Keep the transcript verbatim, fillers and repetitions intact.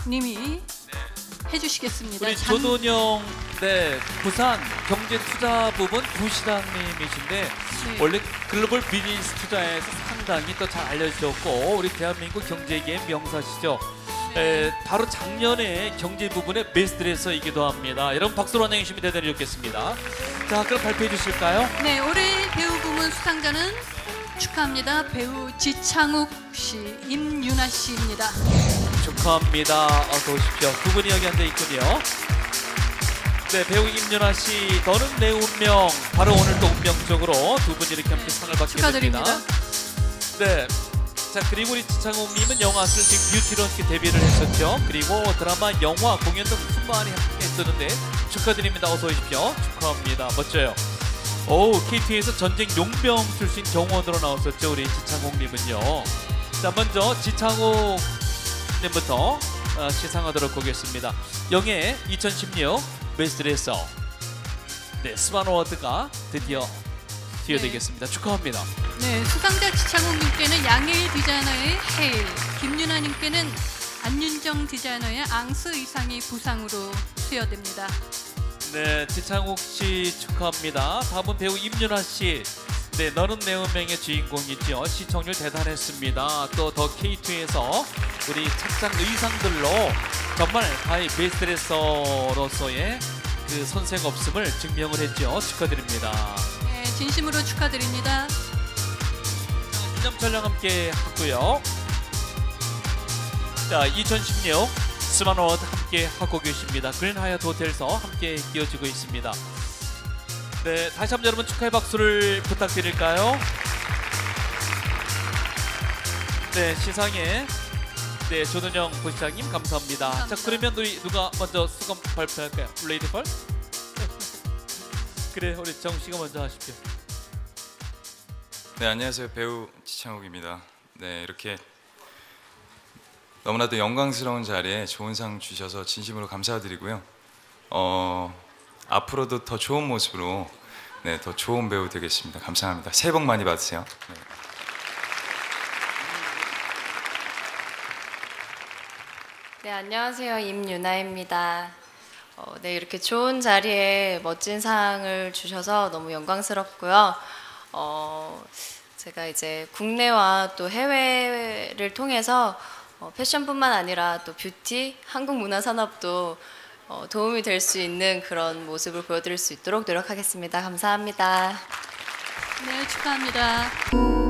님이 해주시겠습니다. 우리 장... 조돈영 네 부산 경제투자 부분 부시장님이신데 네. 원래 글로벌 비즈니스 투자에서 상당히 또 잘 알려주셨고 우리 대한민국 경제계의 명사시죠. 에, 바로 작년에 경제 부분의 베스트레서이기도 합니다. 여러분 박수로 환영해 주시면 대단히 좋겠습니다. 자, 그럼 발표해 주실까요? 네, 올해 배우 부문 수상자는 축하합니다. 배우 지창욱 씨, 임윤아 씨입니다. 축하합니다. 어서 오십시오. 두 분이 여기 앉아 있군요. 네, 배우 임윤아 씨, 너는 내 운명. 바로 오늘 또 운명적으로 두 분이 이렇게 함께 네, 상을 받게 축하드립니다. 됩니다. 네. 자, 그리고 우리 지창욱님은 영화 슬직 뷰티로 함께 데뷔를 했었죠. 그리고 드라마, 영화, 공연 등 수많이 함께 했었는데 축하드립니다. 어서 오십시오. 축하합니다. 멋져요. 오, 케이티에서 전쟁 용병 출신 경호원으로 나왔었죠. 우리 지창욱님은요. 자, 먼저 지창욱님부터 어, 시상하도록 하겠습니다. 영예 이천십육 베스트레서 네, 스만 어워드가 드디어 기여되겠습니다. 네. 축하합니다. 네, 수상자 지창욱님께는 양해일 디자이너의 헤일, 김윤아님께는 안윤정 디자이너의 앙스 의상이 부상으로 수여됩니다. 네, 지창욱 씨 축하합니다. 다음은 배우 임윤아 씨. 네, 너는 내 운명의 주인공이죠. 시청률 대단했습니다. 또 더 케이투에서 우리 착장 의상들로 정말 바이 베스트레서로서의 그 선색 없음을 증명을 했죠. 축하드립니다. 네, 진심으로 축하드립니다. 기념 촬영 함께 하고요. 자, 이천십육 스만 어워드 함께 하고 계십니다. 그린 하얏트 호텔에서 함께 이어지고 있습니다. 네, 다시 한번 여러분 축하의 박수를 부탁드릴까요? 네, 시상에 네, 조돈영 부시장님 감사합니다. 감사합니다. 자, 그러면 우리 누가 먼저 수감 발표할까요? 레이디 펄? 그래, 우리 정우 씨가 먼저 하십시오. 네, 안녕하세요. 배우 지창욱입니다. 네, 이렇게 너무나도 영광스러운 자리에 좋은 상 주셔서 진심으로 감사드리고요. 어, 앞으로도 더 좋은 모습으로 네, 더 좋은 배우 되겠습니다. 감사합니다. 새해 복 많이 받으세요. 네. 네, 안녕하세요. 임윤아입니다. 어, 네, 이렇게 좋은 자리에 멋진 상을 주셔서 너무 영광스럽고요. 어, 제가 이제 국내와 또 해외를 통해서 어, 패션뿐만 아니라 또 뷰티, 한국 문화 산업도 어, 도움이 될 수 있는 그런 모습을 보여드릴 수 있도록 노력하겠습니다. 감사합니다. 네, 축하합니다.